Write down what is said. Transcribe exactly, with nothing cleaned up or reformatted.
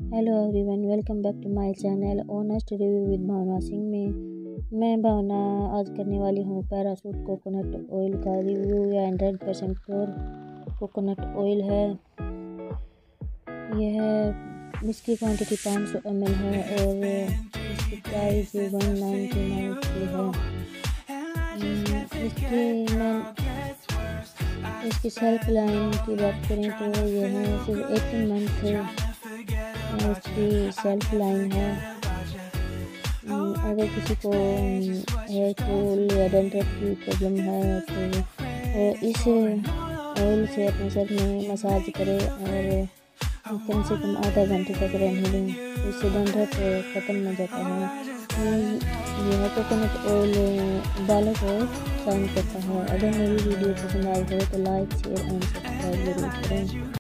Hello everyone, welcome back to my channel honest review with Bhavna Singh में मैं भावना आज करने वाली हूँ पैराशूट कोकोनट ऑयल का रिव्यू। यह hundred percent pure coconut oil है। यह इसकी क्वांटिटी पाँच सौ एम एल है और इसकी प्राइस वन नाइन्टी नाइन की है। इसकी मैं इसकी सेल्फ लाइन की बात करें तो यह सिर्फ एटीन मंथ है इसकी सेल्फ लाइन है। अगर किसी को हेयर फॉल या डैंड्रफ की प्रॉब्लम है तो इस ऑयल से अपने सर में मसाज करें और कम से कम आधा घंटे तक रहने दें, इससे डैंड्रफ ख़त्म हो जाता है। यह कोकोनट ऑयल बालों को शाइन करता है। अगर मेरी वीडियो पसंद आई हो तो लाइक शेयर एंड सब्सक्राइब जरूर करें।